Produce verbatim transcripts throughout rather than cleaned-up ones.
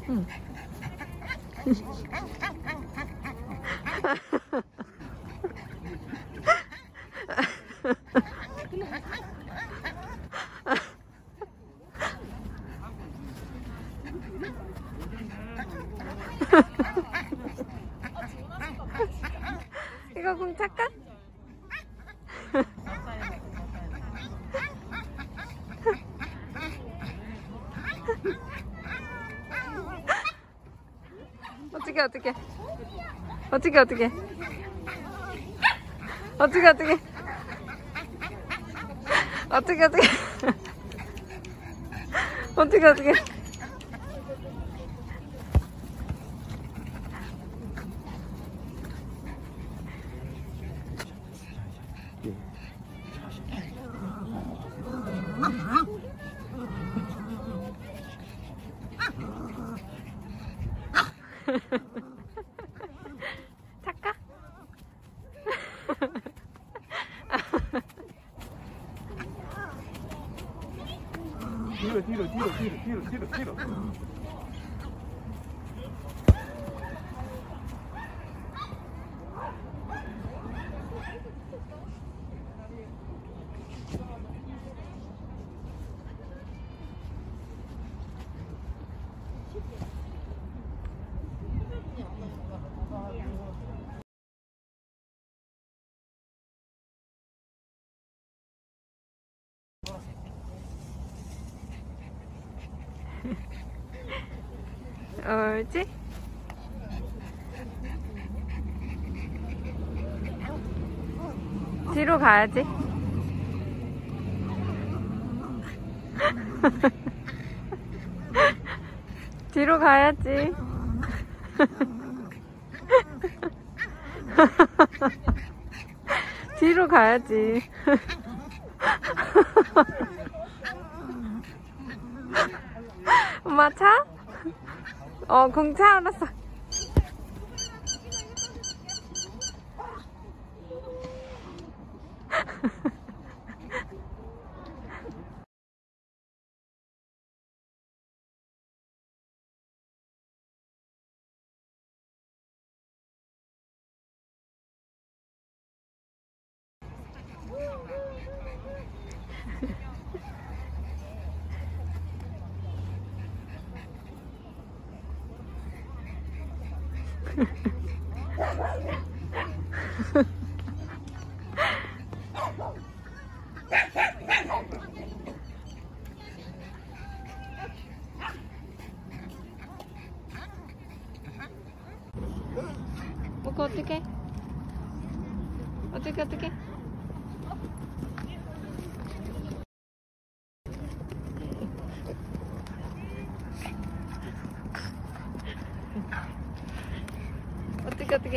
응. 이거 공 착각? 어떻게 어떻게 어떻게 어떻게 어떻게 어떻게 어떻게 어떻게 어떻게 어떻게 착각? 뒤로 뒤로 뒤로 뒤로 뒤로 뒤로 뒤로. 옳지? 뒤로 가야지. 뒤로 가야지. 뒤로 가야지. 엄마 차? 어, 공차 알았어. 먹고 어떡해? 어떡해 어떡해? 어떡해 어떡해?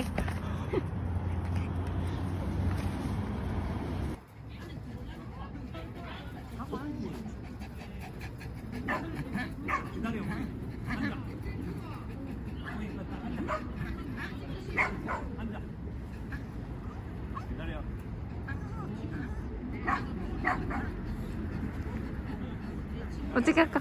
기다려. 앉아. 기다려. 어떻게 할까?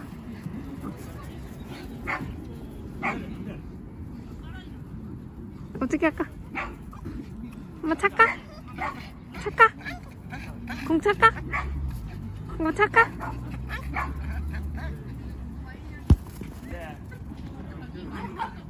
어떻게 할까? 엄마 착각? 착각? 공 착각? 공 착각? 네.